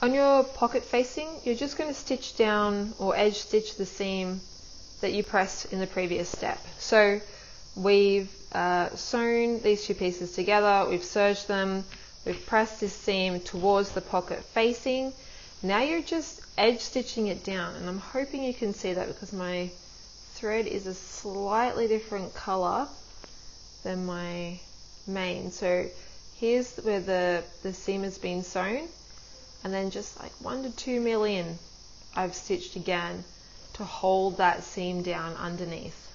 On your pocket facing, you're just going to stitch down or edge stitch the seam that you pressed in the previous step. So we've sewn these two pieces together, we've serged them, we've pressed this seam towards the pocket facing. Now you're just edge stitching it down, and I'm hoping you can see that because my thread is a slightly different color than my main. So here's where the seam has been sewn, and then just like 1 to 2 mil in, I've stitched again to hold that seam down underneath.